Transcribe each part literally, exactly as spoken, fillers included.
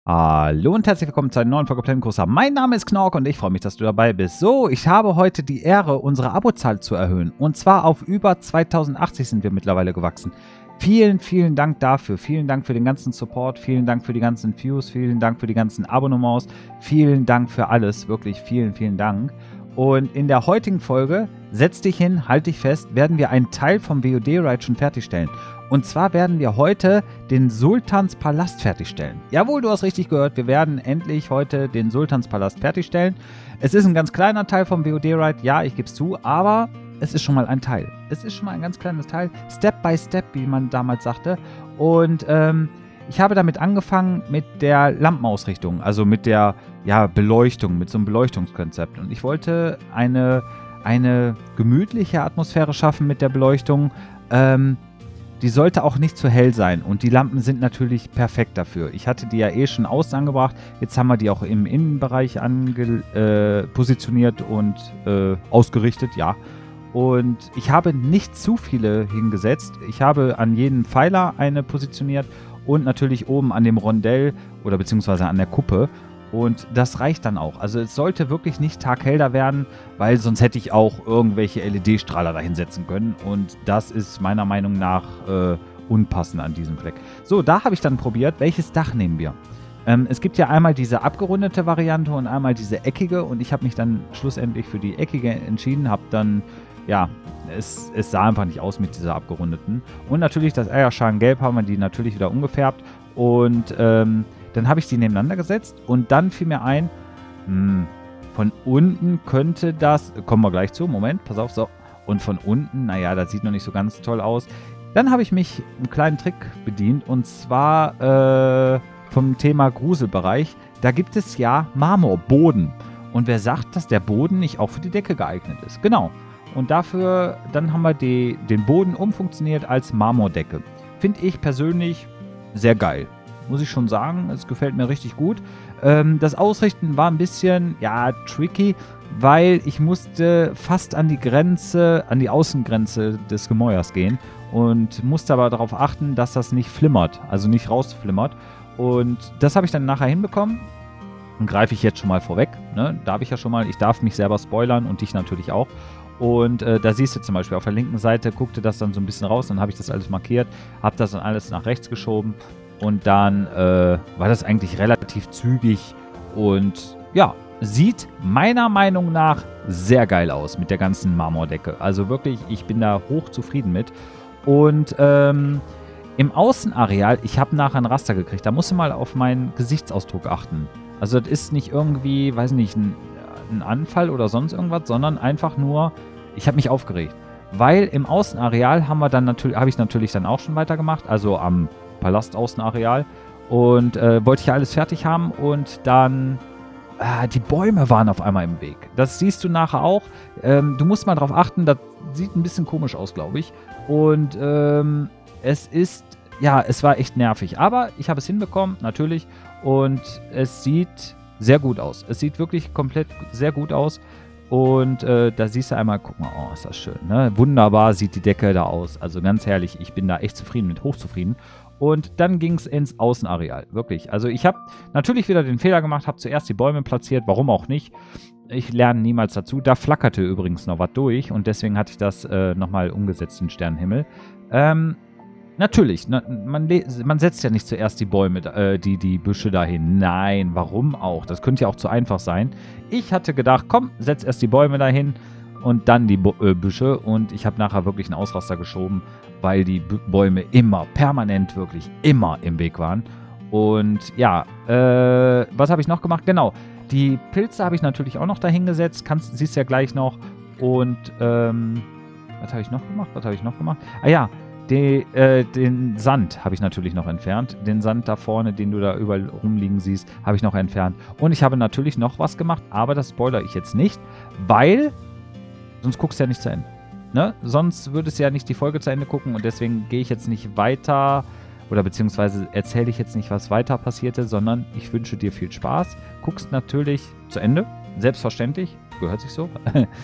Hallo und herzlich willkommen zu einer neuen Folge Playgroßer. Mein Name ist Knork und ich freue mich, dass du dabei bist. So, ich habe heute die Ehre, unsere Abozahl zu erhöhen. Und zwar auf über zweitausendachtzig sind wir mittlerweile gewachsen. Vielen, vielen Dank dafür. Vielen Dank für den ganzen Support. Vielen Dank für die ganzen Views. Vielen Dank für die ganzen Abonnements. Vielen Dank für alles. Wirklich vielen, vielen Dank. Und in der heutigen Folge, setz dich hin, halt dich fest, werden wir einen Teil vom W O D-Ride schon fertigstellen. Und zwar werden wir heute den Sultanspalast fertigstellen. Jawohl, du hast richtig gehört, wir werden endlich heute den Sultanspalast fertigstellen. Es ist ein ganz kleiner Teil vom W O D-Ride, ja, ich gebe es zu, aber es ist schon mal ein Teil. Es ist schon mal ein ganz kleines Teil, Step by Step, wie man damals sagte. Und ähm, ich habe damit angefangen mit der Lampenausrichtung, also mit der ja, Beleuchtung, mit so einem Beleuchtungskonzept. Und ich wollte eine, eine gemütliche Atmosphäre schaffen mit der Beleuchtung. Ähm, die sollte auch nicht zu hell sein. Und die Lampen sind natürlich perfekt dafür. Ich hatte die ja eh schon außen angebracht. Jetzt haben wir die auch im Innenbereich ange, äh, positioniert und äh, ausgerichtet, ja. Und ich habe nicht zu viele hingesetzt. Ich habe an jeden Pfeiler eine positioniert und natürlich oben an dem Rondell oder beziehungsweise an der Kuppe. Und das reicht dann auch. Also es sollte wirklich nicht taghell werden, weil sonst hätte ich auch irgendwelche L E D-Strahler da hinsetzen können. Und das ist meiner Meinung nach äh, unpassend an diesem Fleck. So, da habe ich dann probiert, welches Dach nehmen wir. Ähm, es gibt ja einmal diese abgerundete Variante und einmal diese eckige. Und ich habe mich dann schlussendlich für die eckige entschieden, habe dann... Ja, es, es sah einfach nicht aus mit dieser abgerundeten. Und natürlich das Eierschalengelb haben wir die natürlich wieder umgefärbt. Und ähm, dann habe ich die nebeneinander gesetzt. Und dann fiel mir ein, mh, von unten könnte das... Kommen wir gleich zu, Moment, pass auf, so. Und von unten, naja, das sieht noch nicht so ganz toll aus. Dann habe ich mich einen kleinen Trick bedient. Und zwar äh, vom Thema Gruselbereich. Da gibt es ja Marmorboden. Und wer sagt, dass der Boden nicht auch für die Decke geeignet ist? Genau. Und dafür, dann haben wir die, den Boden umfunktioniert als Marmordecke. Finde ich persönlich sehr geil. Muss ich schon sagen, es gefällt mir richtig gut. Ähm, das Ausrichten war ein bisschen, ja, tricky, weil ich musste fast an die Grenze, an die Außengrenze des Gemäuers gehen und musste aber darauf achten, dass das nicht flimmert, also nicht rausflimmert. Und das habe ich dann nachher hinbekommen. Und greife ich jetzt schon mal vorweg, ne? Darf ich ja schon mal, ich darf mich selber spoilern und dich natürlich auch. Und äh, da siehst du zum Beispiel auf der linken Seite, guckte das dann so ein bisschen raus, dann habe ich das alles markiert, habe das dann alles nach rechts geschoben und dann äh, war das eigentlich relativ zügig und ja, sieht meiner Meinung nach sehr geil aus mit der ganzen Marmordecke. Also wirklich, ich bin da hoch zufrieden mit. Und ähm, im Außenareal, ich habe nachher ein Raster gekriegt, da musst du mal auf meinen Gesichtsausdruck achten. Also das ist nicht irgendwie, weiß nicht, ein, ein Anfall oder sonst irgendwas, sondern einfach nur, ich habe mich aufgeregt. Weil im Außenareal haben wir dann natürlich, habe ich natürlich dann auch schon weitergemacht, also am Palastaußenareal. Und äh, wollte ich ja alles fertig haben und dann, äh, die Bäume waren auf einmal im Weg. Das siehst du nachher auch. Ähm, du musst mal drauf achten, das sieht ein bisschen komisch aus, glaube ich. Und ähm, es ist, ja, es war echt nervig. Aber ich habe es hinbekommen, natürlich. Und es sieht sehr gut aus. Es sieht wirklich komplett sehr gut aus. Und äh, da siehst du einmal, guck mal, oh, ist das schön, ne? Wunderbar sieht die Decke da aus. Also ganz herrlich, ich bin da echt zufrieden mit, hochzufrieden. Und dann ging es ins Außenareal, wirklich. Also ich habe natürlich wieder den Fehler gemacht, habe zuerst die Bäume platziert, warum auch nicht. Ich lerne niemals dazu. Da flackerte übrigens noch was durch und deswegen hatte ich das äh, nochmal umgesetzt, den Sternenhimmel. Ähm, Natürlich, na, man, man setzt ja nicht zuerst die Bäume, äh, die, die Büsche dahin. Nein, warum auch? Das könnte ja auch zu einfach sein. Ich hatte gedacht, komm, setz erst die Bäume dahin und dann die Bo äh, Büsche. Und ich habe nachher wirklich einen Ausraster geschoben, weil die B Bäume immer, permanent wirklich immer im Weg waren. Und ja, äh, was habe ich noch gemacht? Genau, die Pilze habe ich natürlich auch noch dahin gesetzt. Kannst, siehst ja gleich noch. Und ähm, was habe ich noch gemacht? Was habe ich noch gemacht? Ah ja, Die, äh, den Sand habe ich natürlich noch entfernt. Den Sand da vorne, den du da überall rumliegen siehst, habe ich noch entfernt. Und ich habe natürlich noch was gemacht, aber das spoilere ich jetzt nicht, weil sonst guckst du ja nicht zu Ende. Ne? Sonst würdest du ja nicht die Folge zu Ende gucken und deswegen gehe ich jetzt nicht weiter oder beziehungsweise erzähle ich jetzt nicht, was weiter passierte, sondern ich wünsche dir viel Spaß. Guckst natürlich zu Ende, selbstverständlich, gehört sich so.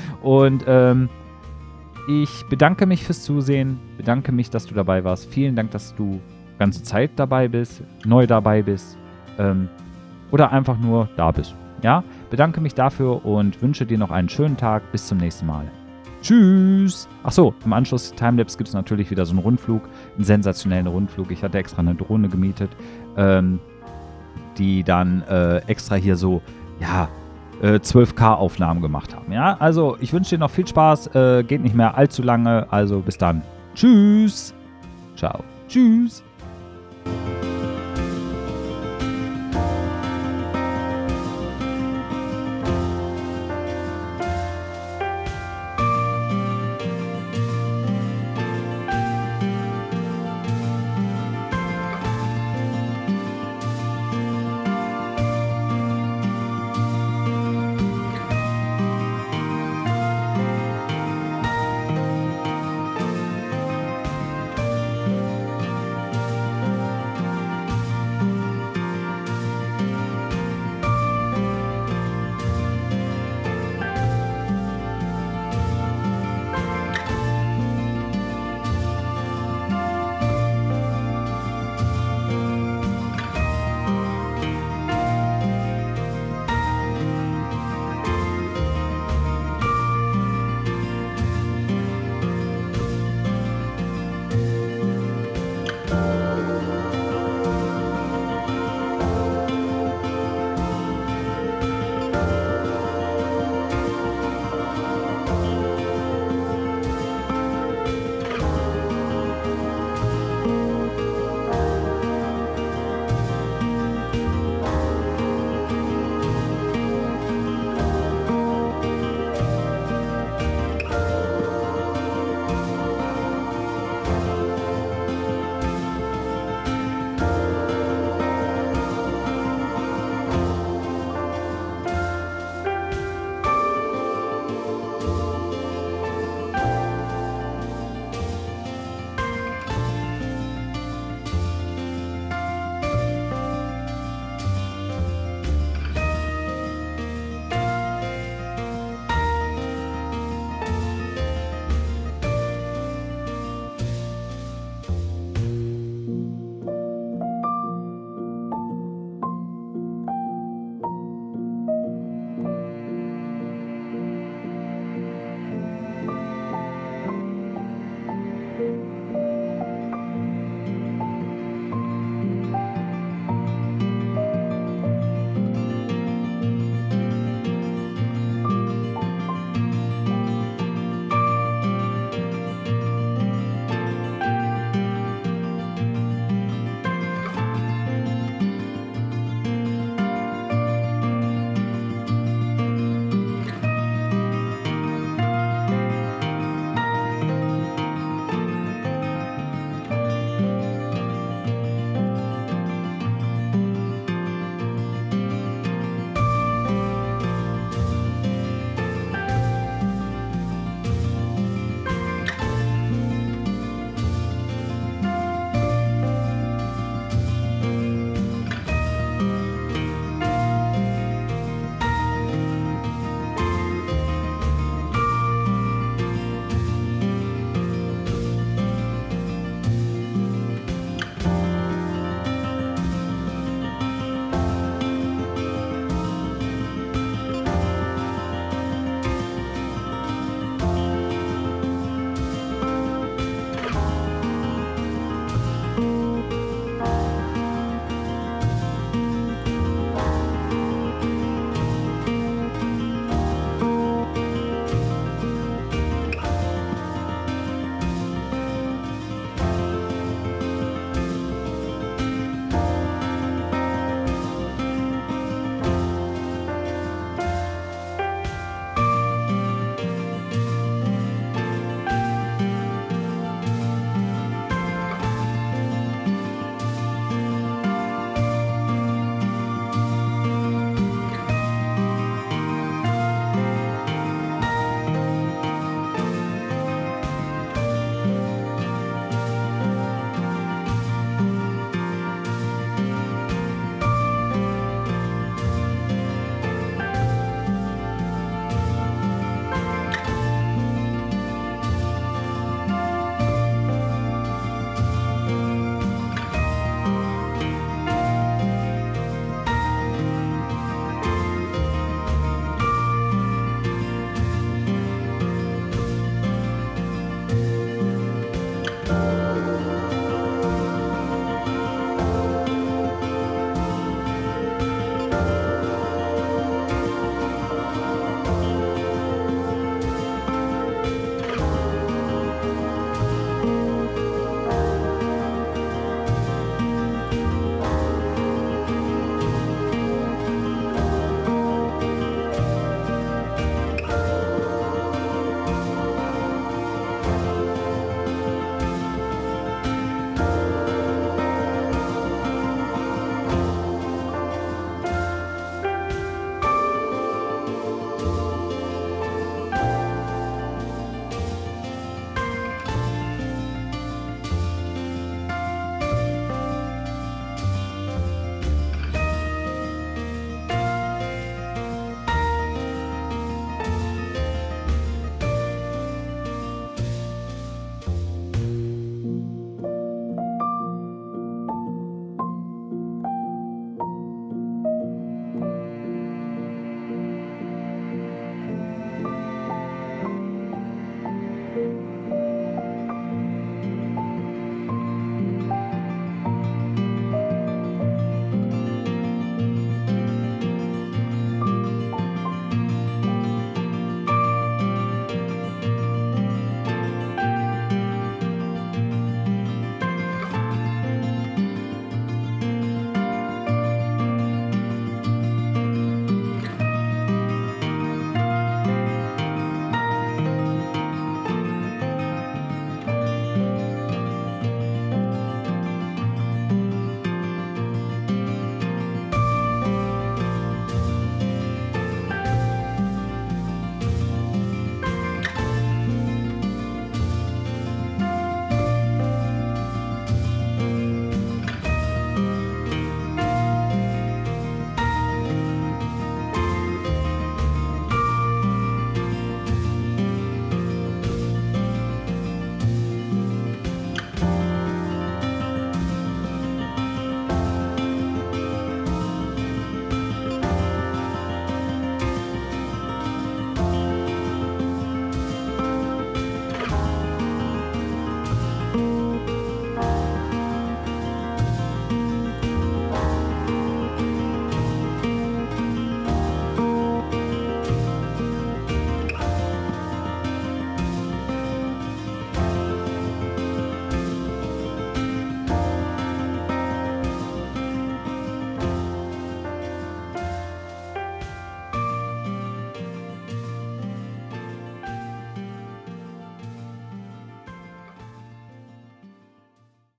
Und ähm, ich bedanke mich fürs Zusehen, bedanke mich, dass du dabei warst. Vielen Dank, dass du ganze Zeit dabei bist, neu dabei bist. Ähm, oder einfach nur da bist. Ja, bedanke mich dafür und wünsche dir noch einen schönen Tag. Bis zum nächsten Mal. Tschüss. Achso, im Anschluss Timelapse gibt es natürlich wieder so einen Rundflug, einen sensationellen Rundflug. Ich hatte extra eine Drohne gemietet, ähm, die dann äh, extra hier so, ja, äh, zwölf K Aufnahmen gemacht haben. Ja, also ich wünsche dir noch viel Spaß. Äh, geht nicht mehr allzu lange. Also bis dann. Tschüss. Ciao. Tschüss.